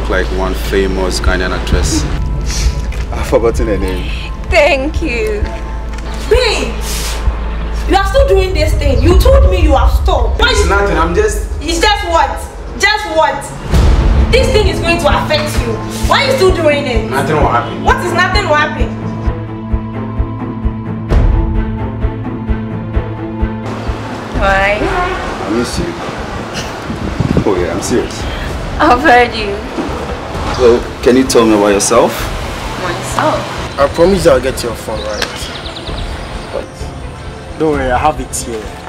look like one famous Ghanaian actress. I've forgotten her name. Thank you. Babe! You are still doing this thing. You told me you have stopped. It's nothing, I'm just... It's just what? Just what? This thing is going to affect you. Why are you still doing it? Nothing will happen. What is nothing will happen? Why? I miss you. Oh yeah, I'm serious. I've heard you. So, can you tell me about yourself? Myself? I promise I'll get your phone right. But don't worry, I have it here.